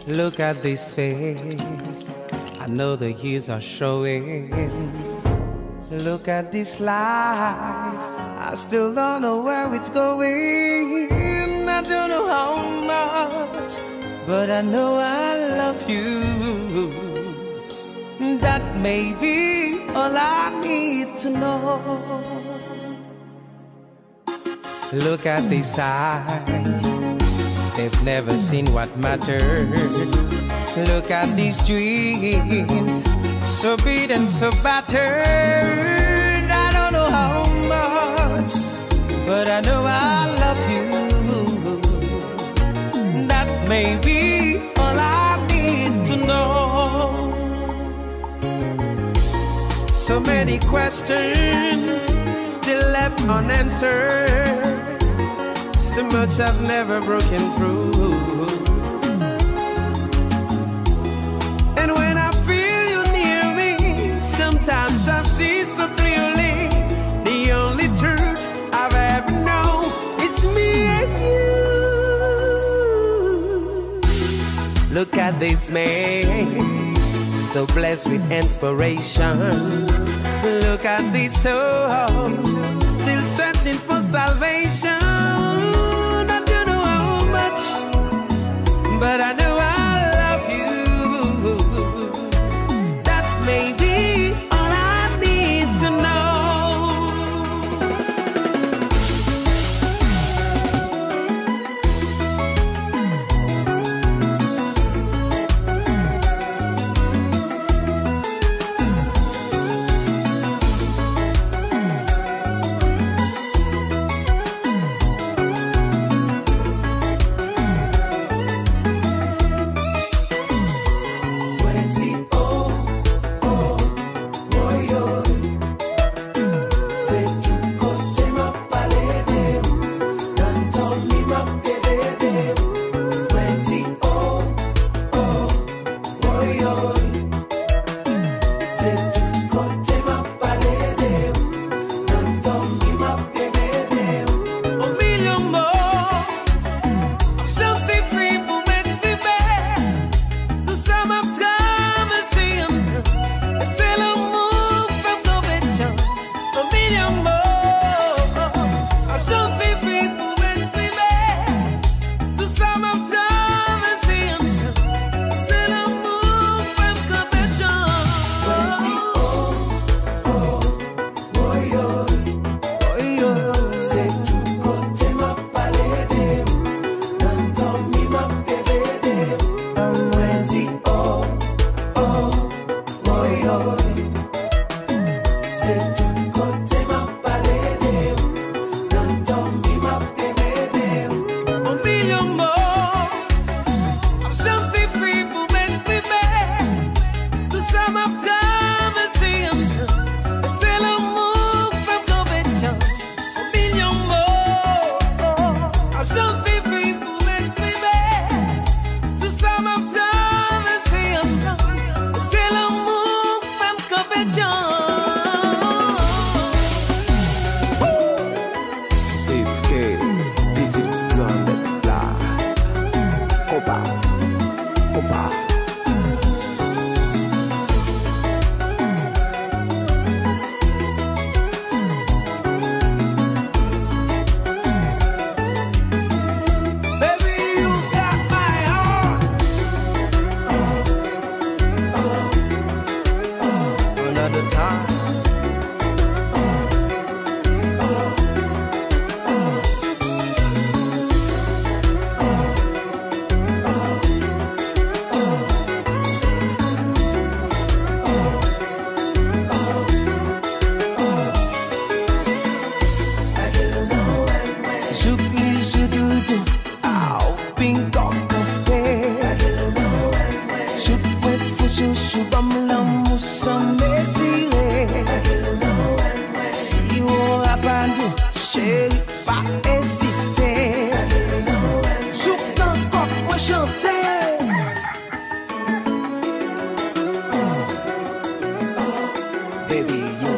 Look at this face, I know the years are showing. Look at this life, I still don't know where it's going. I don't know how much, but I know I love you. That may be all I need to know. Look at these eyes, they've never seen what mattered. Look at these dreams, so beat and so battered. I don't know how much, but I know I love you. That may be all I need to know. So many questions still left unanswered. So much I've never broken through. And when I feel you near me, sometimes I see so clearly. The only truth I've ever known is me and you. Look at this man, so blessed with inspiration. Look at this soul, still searching for salvation. But I know I love you. That may be all I need to know. Baby, you